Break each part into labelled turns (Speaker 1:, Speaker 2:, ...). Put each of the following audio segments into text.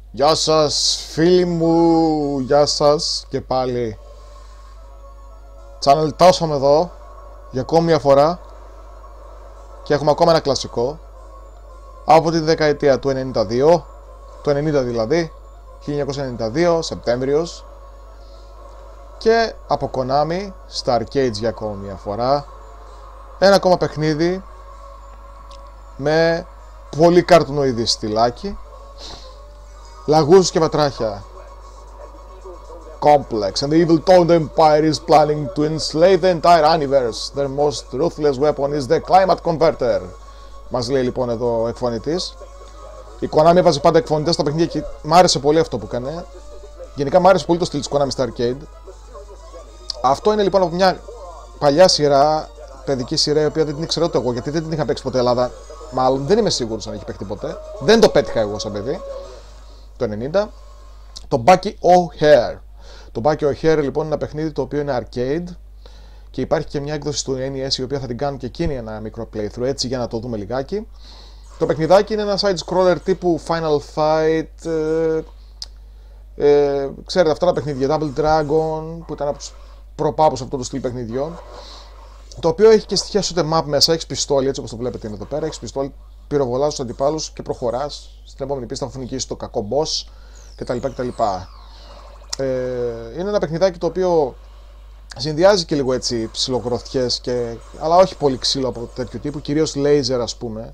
Speaker 1: Γεια σας φίλοι μου, γεια σας και πάλι. Channel Tawsome εδώ για ακόμη μια φορά και έχουμε ακόμα ένα κλασικό από τη δεκαετία του 92, το 90 δηλαδή, 1992, Σεπτέμβριος, και από Konami στα arcades για ακόμη μια φορά. Ένα ακόμα παιχνίδι με πολύ καρτουνοειδή στυλάκι, λαγούς και βατράχια. Complex and the evil Toad Empire is planning to enslave the entire universe. Their most ruthless weapon is the climate converter. Μας λέει λοιπόν εδώ ο εκφωνητής. Η Konami έβαζε πάντα εκφωνητές στα παιχνίδια και μ' άρεσε πολύ αυτό που έκανε. Γενικά μ' άρεσε πολύ το στυλ της Konami στα arcade. Αυτό είναι λοιπόν από μια παλιά σειρά, παιδική σειρά, η οποία δεν την ήξερα ούτε εγώ, γιατί δεν την είχα παίξει ποτέ Ελλάδα. Μάλλον δεν είμαι σίγουρος αν έχει παίχτη ποτέ. Δεν το πέτυχα εγώ σαν παιδί. Το 90. Το Bucky O'Hare. Το Bucky O'Hare λοιπόν είναι ένα παιχνίδι το οποίο είναι arcade και υπάρχει και μια έκδοση του NES η οποία θα την κάνουν και εκείνη ένα μικρό playthrough, έτσι, για να το δούμε λιγάκι. Το παιχνιδάκι είναι ένα side-scroller τύπου Final Fight, ξέρετε αυτά τα παιχνίδια, Double Dragon, που ήταν από τους προπάπους αυτό το στυλ παιχνιδιών, το οποίο έχει και στοιχεία shoot 'em up μέσα, έχεις πιστόλι, έτσι όπως το βλέπετε είναι εδώ πέρα, έχεις πιστόλι, πυροβολάς τους αντιπάλους και προχωράς στην επόμενη πίστα, θα νικήσεις το κακό boss κτλ. Είναι ένα παιχνιδάκι το οποίο συνδυάζει και λίγο έτσι ψιλογροθιές, αλλά όχι πολύ ξύλο από τέτοιο τύπου, κυρίως laser ας πούμε.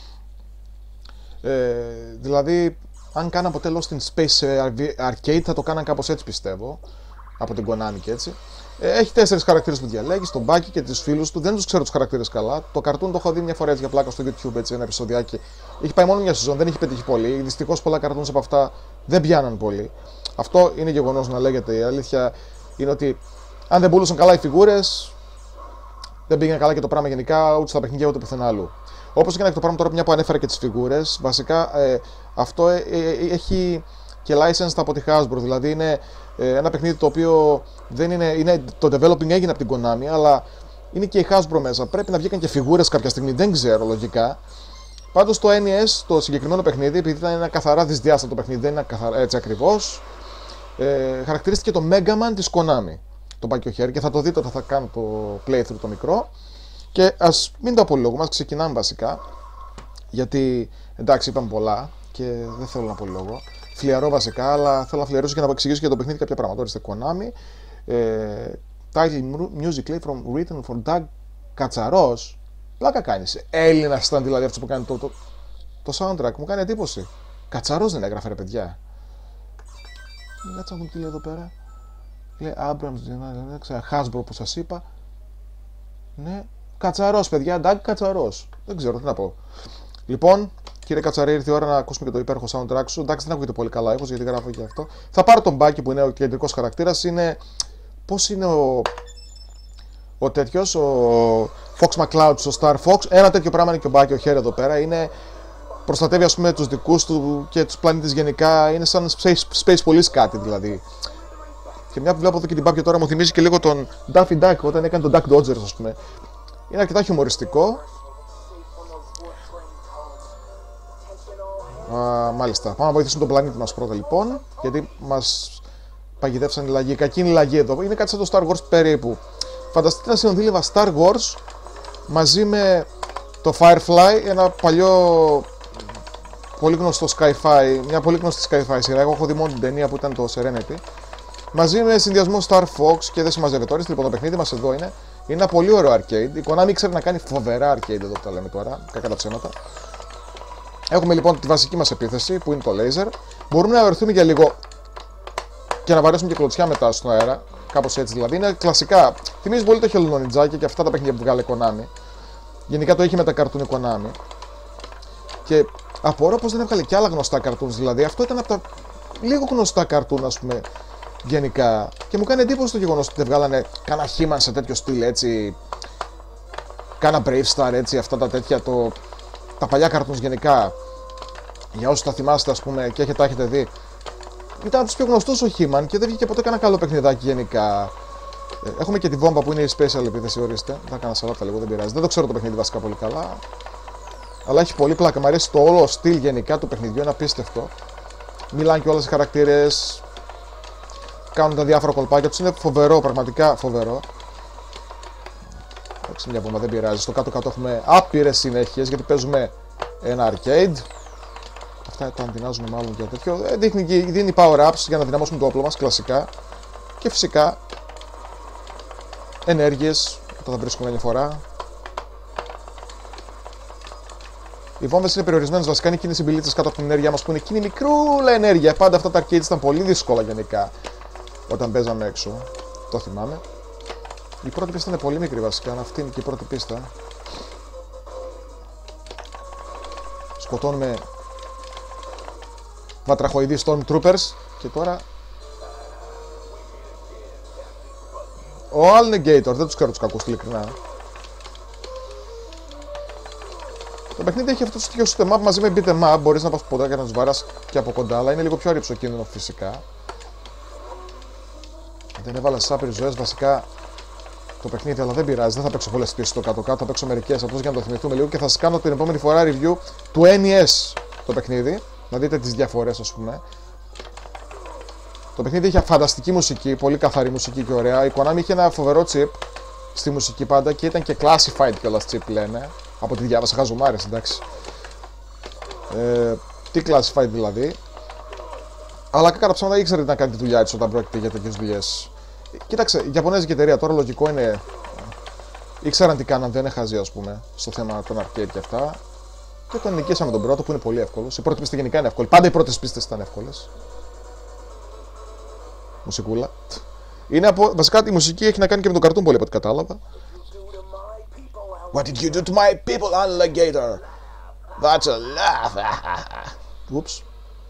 Speaker 1: Δηλαδή αν κάναν ποτέ Lost in Space Arcade θα το κάναν κάπως έτσι, πιστεύω, από την Konami και έτσι. Έχει 4 χαρακτήρες που διαλέγεις, τον Bucky και τους φίλους του. Δεν τους ξέρω τους χαρακτήρες καλά. Το καρτούν το έχω δει μια φορά έτσι για πλάκα στο YouTube, έτσι, ένα επεισοδιάκι. Έχει πάει μόνο μια σεζόν, δεν έχει πετύχει πολύ. Δυστυχώς πολλά καρτούν από αυτά δεν πιάναν πολύ. Αυτό είναι γεγονός να λέγεται. Η αλήθεια είναι ότι αν δεν πουλούσαν καλά οι φιγούρες, δεν πήγαινε καλά και το πράγμα γενικά, ούτε στα παιχνίδια ούτε πουθενά αλλού. Όπως και να έχει το πράγμα τώρα, μια που ανέφερα και τις φιγούρες, βασικά αυτό έχει και licensed από τη Hasbro. Δηλαδή είναι ένα παιχνίδι το οποίο δεν είναι. Το developing έγινε από την Konami, αλλά είναι και η Hasbro μέσα. Πρέπει να βγήκαν και φιγούρες κάποια στιγμή, δεν ξέρω λογικά. Πάντως το NES, το συγκεκριμένο παιχνίδι, επειδή ήταν ένα καθαρά δυσδιάστατο παιχνίδι, δεν είναι καθαρά έτσι ακριβώς, χαρακτηρίστηκε το Mega Man της Konami, το Bucky O'Hare, και θα το δείτε όταν θα κάνω το playthrough το μικρό. Και ας μην το απολυλογούμε, ξεκινάμε βασικά, γιατί εντάξει είπαμε πολλά και δεν θέλω να απολυλογώ. Φλιαρώ βασικά, αλλά θέλω να φλιαρώσω και να εξηγήσω για το παιχνίδι κάποια πράγματα. Ορίστε, Konami, title music from written for Doug Κατσαρός. Πλάκα κάνεις. Έλληνας ήταν δηλαδή αυτός που κάνει το soundtrack, μου κάνει εντύπωση. Κατσαρός δεν έγραφε, ρε παιδιά. Κάτσα μου τι λέει εδώ πέρα. Λέει Abrams, Hasbro που σας είπα. Ναι, Κατσαρός παιδιά, Doug Κατσαρός. Δεν ξέρω τι να πω. Λοιπόν, κύριε Κατσαρή, ήρθε η ώρα να ακούσουμε και το υπέροχο soundtrack σου. Εντάξει, δεν ακούγεται πολύ καλά ήχος, γιατί γράφω και αυτό. Θα πάρω τον Bucky που είναι ο κεντρικός χαρακτήρας. Είναι. Πώς είναι ο τέτοιος, ο Fox McCloud στο Star Fox. Ένα τέτοιο πράγμα είναι και ο Bucky O'Hare εδώ πέρα. Είναι. Προστατεύει ας πούμε τους δικούς του και τους πλανήτες γενικά. Είναι σαν Space Police κάτι δηλαδή. Και μια που βλέπω εδώ και την Bucky τώρα μου θυμίζει και λίγο τον Daffy Duck όταν έκανε τον Duck Dodgers, ας πούμε. Είναι αρκετά χιουμοριστικό. Μάλιστα. Πάμε να βοηθήσουμε τον πλανήτη μας πρώτα λοιπόν, γιατί μας παγιδεύσαν οι λαγοί. Κακή είναι η λαγή εδώ. Είναι κάτι σαν το Star Wars περίπου. Φανταστείτε να συνοδήλευα Star Wars μαζί με το Firefly, ένα παλιό πολύ γνωστό Sci-Fi, μια πολύ γνωστή Sci-Fi σειρά. Εγώ έχω δει μόνο την ταινία που ήταν το Serenity. Μαζί με συνδυασμό Star Fox και δεν συμμαζεύεται τώρα. Λοιπόν, το παιχνίδι μας εδώ είναι ένα πολύ ωραίο arcade. Η Konami ξέρει να κάνει φοβερά arcade εδώ που τα λέμε τώρα, κακά τα ψέματα. Έχουμε λοιπόν τη βασική μας επίθεση που είναι το laser. Μπορούμε να βρεθούμε για λίγο και να βαρέσουμε και κλωτσιά μετά στον αέρα. Κάπως έτσι δηλαδή. Είναι κλασικά. Θυμίζει πολύ το Hello Ninja και αυτά τα παιχνίδια που βγάλε Konami. Γενικά το είχε με τα καρτούν Konami. Και απορώ πως δεν έβγαλε και άλλα γνωστά cartoons. Δηλαδή αυτό ήταν από τα λίγο γνωστά cartoon, ας πούμε, γενικά. Και μου κάνει εντύπωση το γεγονός ότι δεν βγάλανε κάνα He-Man σε τέτοιο στυλ έτσι. Κάνα Brave Star έτσι, αυτά τα τέτοια. Τα παλιά cartoons γενικά. Για όσους τα θυμάστε, ας πούμε, και τα έχετε δει. Ήταν από τους πιο γνωστούς ο He-Man και δεν βγήκε ποτέ κανένα καλό παιχνιδάκι γενικά. Έχουμε και τη βόμβα που είναι η special επίθεση, ορίστε. Θα έκανα σαλάτα λίγο, δεν πειράζει. Δεν το ξέρω το παιχνίδι βασικά πολύ καλά. Αλλά έχει πολύ πλάκα. Μ' αρέσει το όλο στυλ γενικά του παιχνιδιού, είναι απίστευτο. μιλάνε και όλες οι χαρακτήρες. Κάνουν τα διάφορα κολπάκια τους. Είναι φοβερό, πραγματικά φοβερό. Εντάξει, μια βόμβα, δεν πειράζει. Στο κάτω-κάτω έχουμε άπειρες συνέχειες γιατί παίζουμε ένα arcade. Αυτά τα αντινάζουμε μάλλον για τέτοιο. Δίνει power-ups για να δυναμώσουμε το όπλο μας, κλασικά. Και φυσικά ενέργειες, όταν θα βρίσκουμε μια φορά. Οι βόμβες είναι περιορισμένες, βασικά είναι εκείνες οι μπιλίτσες κάτω από την ενέργειά μας που είναι εκείνη η μικρούλα ενέργεια. Πάντα αυτά τα arcades ήταν πολύ δύσκολα γενικά όταν παίζαμε έξω. Το θυμάμαι. Η πρώτη πίστα είναι πολύ μικρή βασικά, αυτή είναι και η πρώτη πίστα. Σκοτώνουμε βατραχοειδή Stormtroopers και τώρα ο Alligator, δεν τους ξέρω τους κακούς ειλικρινά. Το παιχνίδι έχει αυτό το στοιχείο στο map μαζί με beat'em up, μπορείς να πας από κοντά και να τους βάρας και από κοντά, αλλά είναι λίγο πιο ρυψοκίνδυνο φυσικά. Δεν έβαλα στις άπειρες ζωές βασικά το παιχνίδι, αλλά δεν πειράζει, δεν θα παίξω πολλές πίσεις στο κάτω-κάτω, θα παίξω μερικές απλώς για να το θυμηθούμε λίγο και θα σας κάνω την επόμενη φορά review του NES το παιχνίδι, να δείτε τις διαφορές ας πούμε. Το παιχνίδι είχε φανταστική μουσική, πολύ καθαρή μουσική και ωραία. Η Konami είχε ένα φοβερό chip στη μουσική πάντα και ήταν και classified κιόλας chip λένε. Από τη διάβασα, χαζομάρες, εντάξει. Τι classified δηλαδή. Αλλά κακά τα ψέματα ήξερε να κάνει τη δουλειά της όταν πρόκειται για τέτοιες δουλειές. Κοίταξε, η Ιαπωνέζικη εταιρεία τώρα λογικό είναι. Ήξεραν τι κάναν, δεν είναι χαζοί ας πούμε στο θέμα των arcade και αυτά. Και όταν νικήσαμε τον πρώτο που είναι πολύ εύκολος. Η πρώτη πίστα γενικά είναι εύκολη. Πάντα οι πρώτες πίστες ήταν εύκολες. Μουσικούλα. Βασικά η μουσική έχει να κάνει και με τον καρτούν πολύ από ό,τι κατάλαβα. What did you do to my people, alligator? That's a laugh. Oops.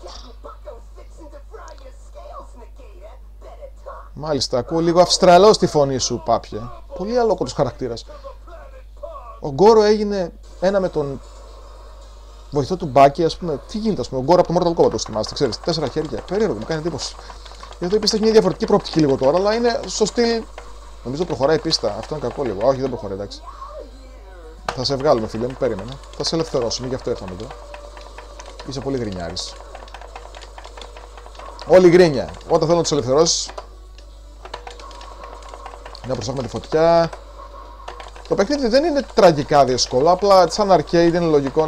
Speaker 1: Μάλιστα, ακούω λίγο Αυστραλό στη φωνή σου, πάπιε. Πολύ αλόκοτος χαρακτήρας. Ο Γκόρο έγινε ένα με τον βοηθό του Μπάκι, ας πούμε. Τι γίνεται, ας πούμε. Ο Γκόρο από το Mortal Kombat, το θυμάστε, ξέρεις. 4 χέρια. Περίεργο, μου κάνει εντύπωση. Εδώ η πίστα έχει μια διαφορετική προοπτική λίγο τώρα, αλλά είναι στο στυλ. Νομίζω προχωράει η πίστα. Αυτό είναι κακό λίγο. Όχι, δεν προχωράει, εντάξει. Θα σε βγάλουμε, φίλε μου, περίμενε. Θα σε ελευθερώσουμε, γι' αυτό ήρθαμε εδώ. Είσαι πολύ γκρινιάρης. Όλη γκρίνια. Όταν θέλω να τους ελευθερώσεις. Να προσέχουμε τη φωτιά. Το παιχνίδι δεν είναι τραγικά δύσκολο. Απλά σαν arcade είναι λογικό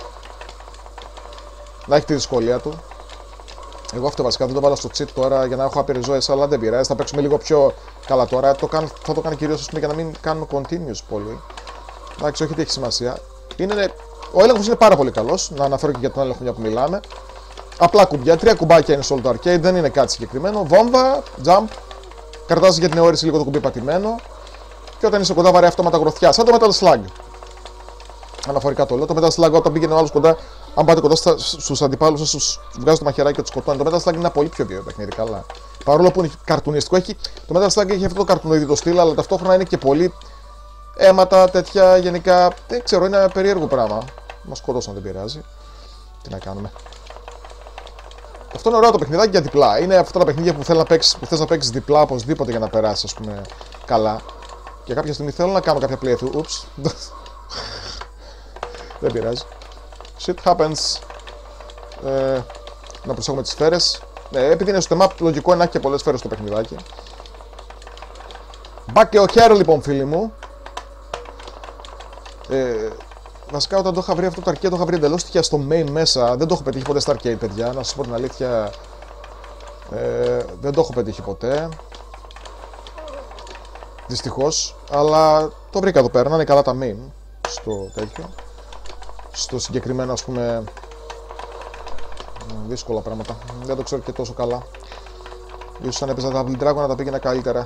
Speaker 1: να έχει τη δυσκολία του. Εγώ αυτό βασικά δεν το βάλα στο cheat τώρα για να έχω άπειρες ζωές, αλλά δεν πειράζει. Θα παίξουμε λίγο πιο καλά τώρα. Θα το κάνω κυρίως για να μην κάνουμε continuous πολύ. Εντάξει, όχι ότι έχει σημασία. Ο έλεγχος είναι πάρα πολύ καλός. Να αναφέρω και για τον έλεγχο μια που μιλάμε. Απλά κουμπιά, 3 κουμπάκια είναι σε όλο το arcade, δεν είναι κάτι συγκεκριμένο. Βόμβα, jump, κρατάς για την αιώρηση λίγο το κουμπί πατημένο. Και όταν είσαι κοντά βαρέα αυτόματα γροθιά. Σαν το Metal Slug. Αναφορικά το λέω. Το Metal Slug όταν πήγαινε ο άλλος κοντά, αν πάτε κοντά στους αντιπάλους, τους βγάζει το μαχαιράκι και τους σκοτώνει. Το Metal Slug είναι ένα πολύ πιο βίαιο παιχνίδι, καλά. Παρόλο που είναι καρτουνιστικό, το Metal Slug έχει αυτό το καρτουνοειδικό στυλ, αλλά ταυτόχρονα είναι και πολύ αίματα, τέτοια γενικά. Δεν ξέρω, είναι ένα περίεργο πράγμα. Μας σκότωσαν, δεν πειράζει. Τι να κάνουμε. Αυτό είναι ωραίο το παιχνιδάκι για διπλά. Είναι αυτά τα παιχνίδια που θες να παίξεις διπλά οπωσδήποτε για να περάσεις, ας πούμε, καλά. Και κάποια στιγμή θέλω να κάνω κάποια playthrough. Ούψ. Δεν πειράζει. Shit happens. Να προσέχουμε τις σφαίρες. Επειδή είναι στο map, λογικό είναι να έχει και πολλές σφαίρες στο παιχνιδάκι. Μπακ και ο χέρι λοιπόν, φίλοι μου. Βασικά όταν το είχα βρει αυτό το arcade, το είχα βρει εντελώς τυχαία στο main μέσα. Δεν το έχω πετύχει ποτέ στα arcade, παιδιά. Να σας πω την αλήθεια. Δεν το έχω πετύχει ποτέ. Δυστυχώς. Αλλά το βρήκα εδώ πέρα. Να είναι καλά τα main. Στο τέτοιο. Στο συγκεκριμένο, ας πούμε. Δύσκολα πράγματα. Δεν το ξέρω και τόσο καλά. Ίσως αν έπαιζα τα Double Dragon να τα πήγαινα καλύτερα.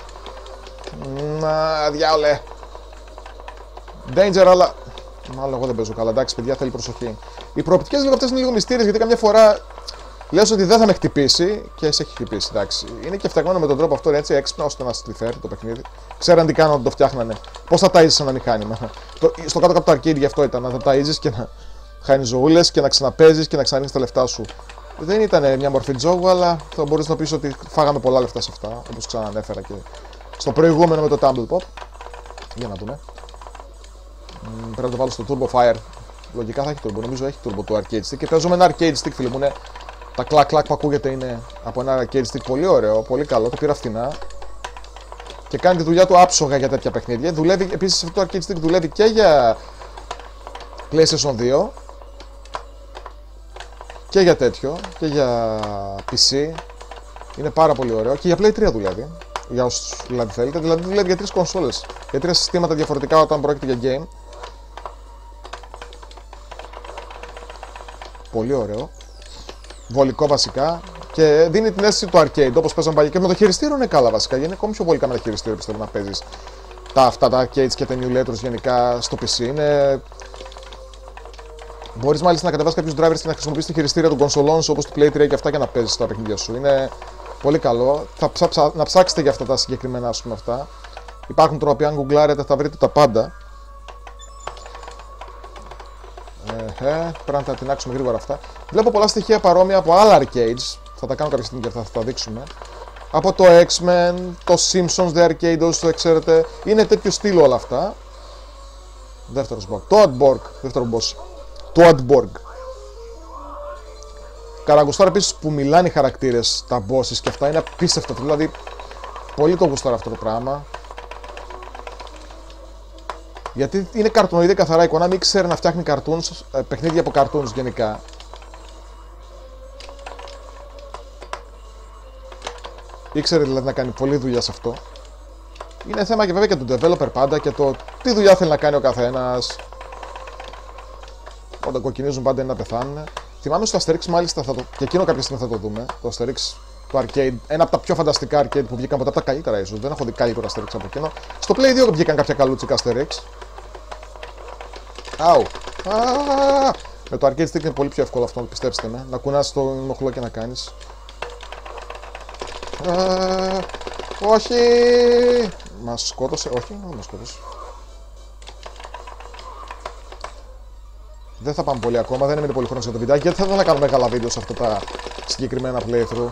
Speaker 1: Να, διάολε. Danger, αλλά. Μάλλον εγώ δεν παίζω καλά. Εντάξει, παιδιά, θέλει προσοχή. Οι προοπτικές λίγο αυτές είναι λίγο μυστήριες γιατί καμιά φορά λες ότι δεν θα με χτυπήσει και σε έχει χτυπήσει. Εντάξει. Είναι και φτιαγμένο με τον τρόπο αυτό έτσι έξυπνα ώστε να στριφέρει το παιχνίδι. Ξέραν τι κάνουν όταν το φτιάχνανε. Πώς θα ταΐζεις ένα μηχάνημα. Στο κάτω-κάτω το arcade γι' αυτό ήταν. Να τα ταΐζεις και να χάνεις ζωούλες και να ξαναπέζεις και να ξαναρίξεις τα λεφτά σου. Δεν ήταν μια μορφή τζόγου, αλλά θα μπορείς να πεις ότι φάγαμε πολλά λεφτά σε αυτά. Όπως ξανανέφερα και στο προηγούμενο με το Tumble Pop. Για να δούμε. Πρέπει να το βάλω στο Turbo Fire. Λογικά θα έχει turbo, νομίζω έχει turbo το arcade stick. Και παίζουμε ένα arcade stick, φίλοι μου, είναι Τα κλακ-κλακ που ακούγεται είναι από ένα arcade stick πολύ ωραίο, πολύ καλό, το πήρα φθηνά. Και κάνει τη δουλειά του άψογα για τέτοια παιχνίδια. Δουλεύει, επίσης αυτό το arcade stick δουλεύει και για PlayStation 2 και για τέτοιο και για PC. Είναι πάρα πολύ ωραίο και για Play 3 δουλεύει. Για όσους δηλαδή θέλετε. Δηλαδή δουλεύει για 3 κονσόλες. Για 3 συστήματα διαφορετικά όταν πρόκειται για game. Πολύ ωραίο. Βολικό βασικά. Και δίνει την αίσθηση του arcade όπως παίζαμε παλιά. Και με το χειριστήριο είναι καλά βασικά. Γιατί είναι ακόμη πιο βολικά με το χειριστήριο πιστεύω να παίζεις αυτά τα arcades και τα emulators γενικά στο PC. Είναι... Μπορείς μάλιστα να κατεβάσεις κάποιους drivers και να χρησιμοποιήσεις τα χειριστήρια των κονσολών σου όπως το Play 3 και αυτά και να παίζεις τα παιχνίδια σου. Είναι πολύ καλό. Να ψάξετε για αυτά τα συγκεκριμένα, ας πούμε, αυτά. Υπάρχουν τρόποι, αν γκουγκλάρετε θα βρείτε τα πάντα. Πρέπει να τα τεινάξουμε γρήγορα αυτά. Βλέπω πολλά στοιχεία παρόμοια από άλλα arcades. Θα τα κάνω κάποια στιγμή και αυτά θα τα δείξουμε. Από το X-Men, το Simpsons The Arcade, όσοι το ξέρετε. Είναι τέτοιο στυλ όλα αυτά. Δεύτερος boss. Το Adborg. Δεύτερο boss. Το Adborg. Καραγκουστάρα επίσης που μιλάνε οι χαρακτήρες, τα bosses και αυτά είναι απίστευτο. Δηλαδή, πολύ το γουστάρω αυτό το πράγμα. Γιατί είναι καρτουνοειδή καθαρά, η Konami ξέρει να φτιάχνει cartoons, παιχνίδια από cartoons γενικά. Ήξερε δηλαδή να κάνει πολλή δουλειά σε αυτό. Είναι θέμα και βέβαια και του developer πάντα και το τι δουλειά θέλει να κάνει ο καθένας. Όταν κοκκινίζουν πάντα είναι να πεθάνουν. Θυμάμαι στο Asterix μάλιστα, και εκείνο κάποια στιγμή θα το δούμε. Το Asterix το arcade, ένα από τα πιο φανταστικά arcade που βγήκαν ποτέ, από τα καλύτερα ίσως. Δεν έχω δει καλύτερο Asterix από εκείνο. Στο Play 2 βγήκαν κάποια καλούτσικα Asterix. Αου! Με το arcade stick είναι πολύ πιο εύκολο αυτό, πιστέψτε με. Να κουνάς το μοχλό και να κάνεις. Όχι! Μας σκότωσε, όχι, δεν μας σκότωσε. Δεν θα πάμε πολύ ακόμα, δεν έμεινε πολύ χρόνο για το βιντεάκι γιατί θα ήθελα να κάνω μεγάλα βίντεο σε αυτά τα συγκεκριμένα playthrough.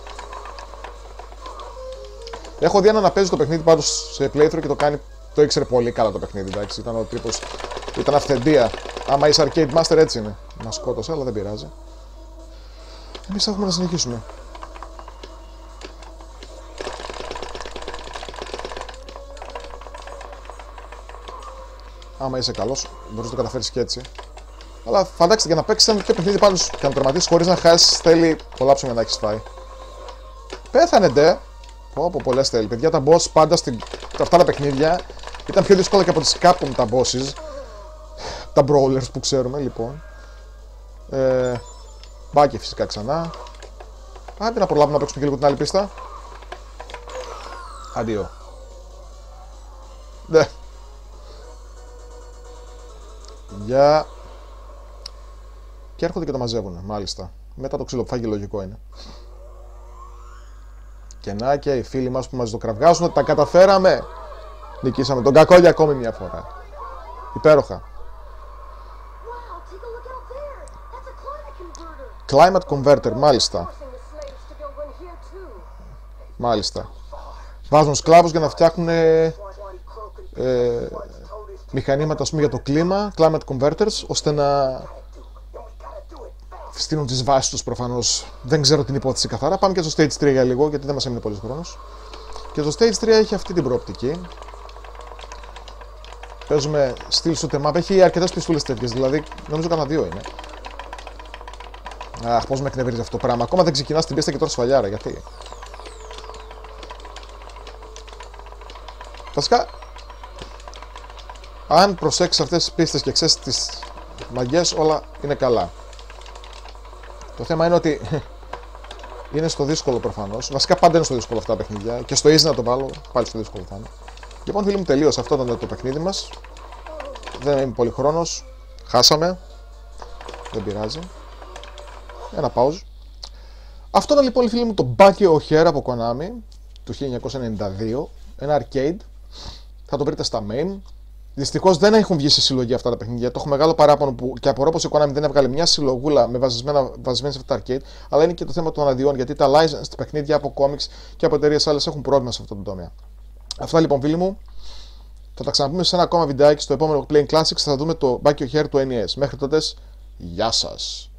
Speaker 1: Έχω δει έναν να παίζει το παιχνίδι πάντως σε playthrough και το ήξερε πολύ καλά το παιχνίδι, εντάξει. Ήταν ο τύπος, ήταν αυθεντία. Άμα είσαι arcade master έτσι είναι. Μας σκότωσε, αλλά δεν πειράζει. Εμείς θα έχουμε να συνεχίσουμε. Άμα είσαι καλός, μπορείς να το καταφέρεις και έτσι. Αλλά φαντάξτε και να παίξεις ένα τέτοιο παιχνίδι πάντως και να τερματίσεις χωρίς να χάσεις θέλει πολλά ψωμιά να έχεις φάει. Πέθανε ντε. Πω πολλές θέλει. Παιδιά τα boss πάντα αυτά τα παιχνίδια ήταν πιο δύσκολα και από τις Capcom τα bosses. Τα brawlers που ξέρουμε λοιπόν. Μπάκι φυσικά ξανά. Άντε να προλάβουμε να παίξουμε και λίγο την άλλη πίστα. Αντίο. Ναι. Για... Και έρχονται και το μαζεύουν, μάλιστα. Μετά το ξυλοφάγι λογικό είναι. Και να και οι φίλοι μας που μας το κραυγάζουν, τα καταφέραμε! Νικήσαμε τον κακό για ακόμη μια φορά. Υπέροχα. Climate Converter, μάλιστα. Μάλιστα. Βάζουν σκλάβους για να φτιάχνουν μηχανήματα, ας πούμε, για το κλίμα, Climate Converters, ώστε να στείλουν τις βάσεις τους προφανώς. Δεν ξέρω την υπόθεση καθαρά. Πάμε και στο Stage 3 για λίγο, γιατί δεν μας έμεινε πολύς χρόνος. Και το Stage 3 έχει αυτή την προοπτική. Παίζουμε στυλ shoot 'em up. Έχει αρκετές πιστούλες τέτοιες, δηλαδή νομίζω κανένα δύο είναι. Αχ, πώς με εκνευρίζει αυτό το πράγμα. Ακόμα δεν ξεκινάς την πίστα και τώρα σφαλιάρα, γιατί. Βασικά, αν προσέξεις αυτές τις πίστες και ξέρεις τις μαγιές, όλα είναι καλά. Το θέμα είναι ότι είναι στο δύσκολο προφανώς. Βασικά πάντα είναι στο δύσκολο αυτά τα παιχνίδια. Και στο easy να το βάλω, πάλι στο δύσκολο θα είναι. Λοιπόν, φίλοι μου, τελείωσε. Αυτό ήταν το παιχνίδι μας. Δεν είναι πολύ χρόνος. Χάσαμε. Δεν πειράζει. Ένα pause. Αυτό ήταν λοιπόν, φίλοι μου, το Bucky O'Hare από Konami του 1992. Ένα arcade. Θα το βρείτε στα main. Δυστυχώς δεν έχουν βγει σε συλλογή αυτά τα παιχνίδια. Το έχω μεγάλο παράπονο που και απορώ πως η Konami δεν έβγαλε μια συλλογούλα με βασισμένη σε αυτά τα arcade. Αλλά είναι και το θέμα των αδειών, γιατί τα licensed παιχνίδια από comics και από εταιρείες άλλες έχουν πρόβλημα σε αυτό το τομέα. Αυτά λοιπόν, φίλοι μου. Θα τα ξαναπούμε σε ένα ακόμα βιντεάκι στο επόμενο Playing Classics. Θα δούμε το Bucky O'Hare του NES. Μέχρι τότε, γεια σας.